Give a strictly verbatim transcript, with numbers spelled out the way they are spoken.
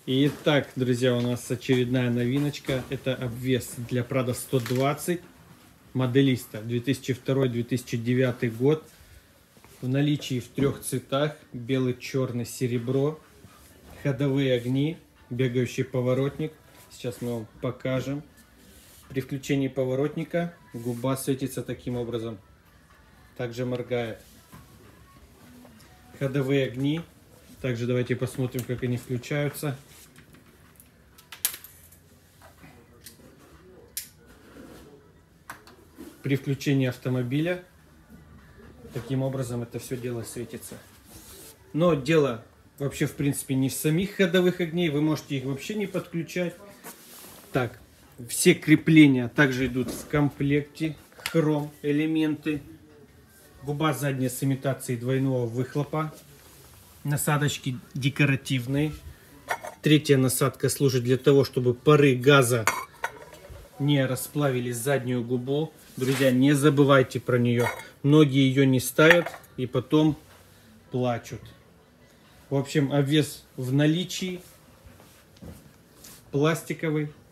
Итак, друзья, у нас очередная новиночка. Это обвес для Prado сто двадцать моделиста две тысячи второй — две тысячи девятый год. В наличии в трех цветах: белый, черный, серебро. Ходовые огни, бегающий поворотник. Сейчас мы вам покажем. При включении поворотника губа светится таким образом. Также моргает. Ходовые огни. Также давайте посмотрим, как они включаются. При включении автомобиля таким образом это все дело светится. Но дело вообще в принципе не в самих ходовых огней. Вы можете их вообще не подключать. Так, все крепления также идут в комплекте. Хром элементы. Губа задняя с имитацией двойного выхлопа. Насадочки декоративные. Третья насадка служит для того, чтобы пары газа не расплавили заднюю губу. Друзья, не забывайте про нее. Многие ее не ставят и потом плачут. В общем, обвес в наличии. Пластиковый.